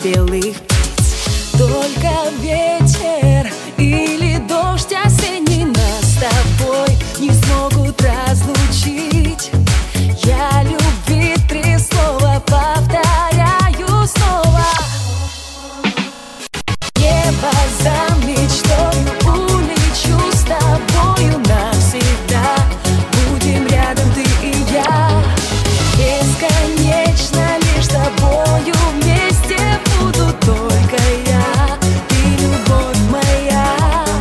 белых птиц. Только ветер или дождь осенний нас с тобой не смогут разлучить. Я любви 3 слова повторяю снова. Небо за мечтою улечу с тобою навсегда. Будем рядом ты и я. Бесконечно лишь с тобою вместе буду только я. Ты любовь моя.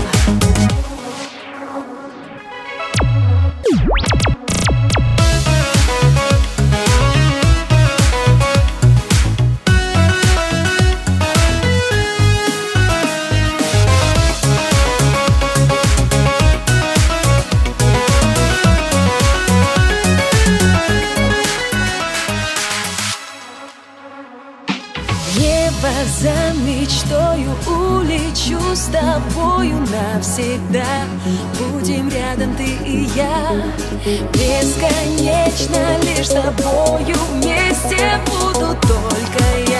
Небо за мечтою улечу с тобою навсегда. Будем рядом ты и я. Бесконечно лишь с тобою вместе буду только я.